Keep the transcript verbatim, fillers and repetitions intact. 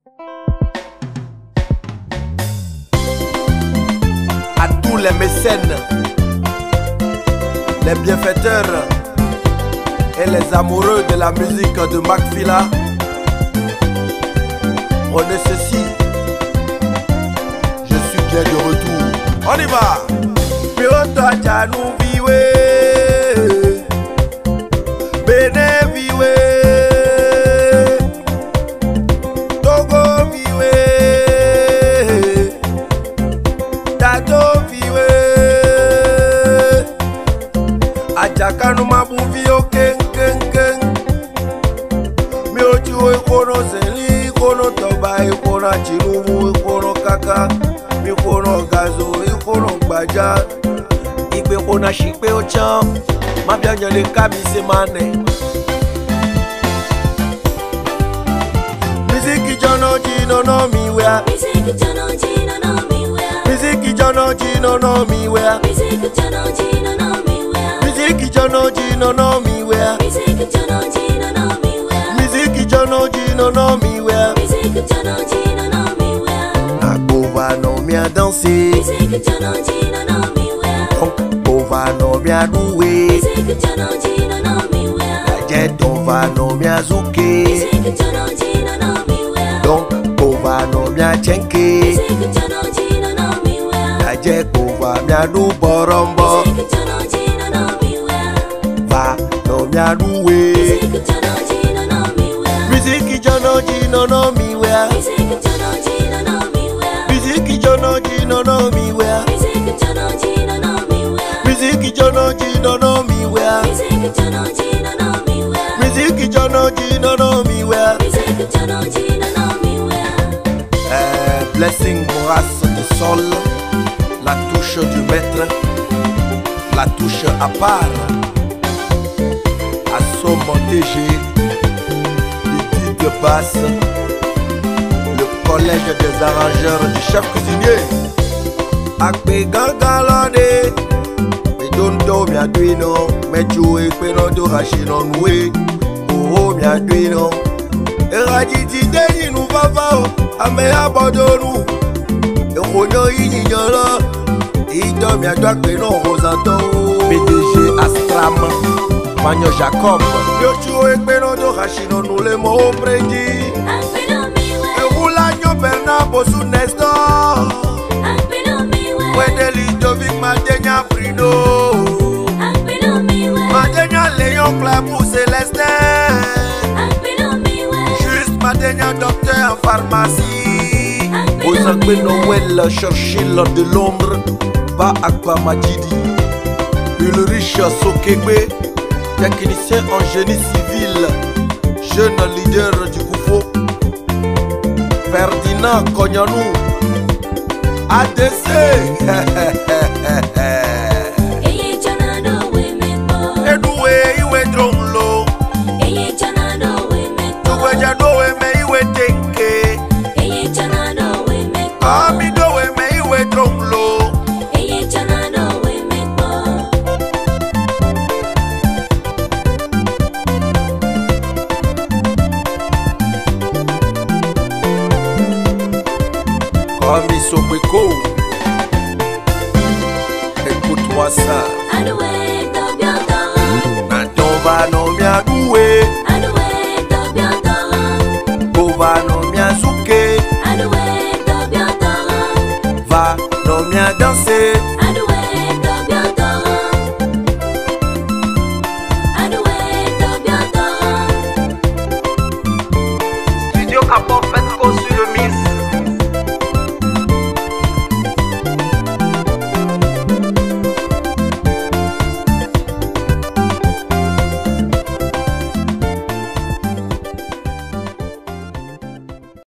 À tous les mécènes, les bienfaiteurs et les amoureux de la musique de Mac Fila, prenez ceci, je suis bien de retour. On y va. Piota Janou Viwe, Bene Viwe, Togo Viwe, Tato Viwe, Ajakanu Mabuvi o ken ken ken. Mi oju ekono seli, ekono toba, ekono chirumu, ekono kaka, mi ekono gazo, ekono gbaja. Igbe kona shikpe ochan, ma bianyo le kabi se mane. Miziki jono jino no mi wea. Miziki jono jino no mi wea. Miziki jono jino no mi wea. Miziki jono jino no mi wea. Miziki jono jino no mi wea. Miziki jono jino no mi wea. Miziki jono jino no mi wea. Miziki jono jino no mi wea. Agova no mi a danser. Miziki jono jino no mi wea. Donc Bova no mi a doué. Miziki jono jino no mi wea. Jet on va no mi a zouké. Miziki jono jino no mi wea. Donc Bova no mi a chenke. Miziki jono jino no mi wea. Jet Bova mi a dou borombo. Miziki jono jino no mi wea. Va no mi a doué. Miziki jono jino no mi wea. Miziki jono jino no mi wea. Miziki jono jino no mi wea. Miziki jono jino no mi wea. Miziki jono jino no mi wea. Miziki jono jino no mi wea. Miziki jono jino no mi wea. Miziki jono jino no mi wea. Miziki jono jino no mi wea. Euh, Blessing Moras de sol, la touche du maître, la touche à part. Assomme T G, Lydie de basse, le collège des arrangeurs du chef cuisinier. Akpe gangalade, me dondo mi aduino, me chue peno do rachino noue, oh mi aduino. Eraditi deni nou vava o, ame abandonu. Ekonyo yinyolo, ito mi adwa peno rosanto. P D G Astram, Magno Jacob. Yo chue peno do rachino nou le mo predi. Akpeno mi wea. Eulanyo Bernabo su Nestor. Akpeno mi wea. Wedeli Jovic Madenya Frido. Akpeno mi wea. Madenya Léon Clapou Célestin. Akpeno mi wea. Juste Madenya docteur en pharmacie. Osakbe Noël Churchill de Londres. Ba Akba Majidi. Ulrich Sokegbe, technicien en génie civil. Jeune leader du Koufo. Ferdinand Kognanou. A D C. Eye jana do we me bo. Edoué iwe dronglo. Eye jana do we me bo. Tuwe jadowe me iwe tenke. Eye jana do we me bo. Ami dowe me iwe dronglo. Eye jana do we me bo. Ami Sobreko. Écoute-moi ça. Adoué do bientôt. Naton va no mi adoué. Adoué do bientôt. Bova no mi azouké. Adoué do bientôt. Va no mi a danser.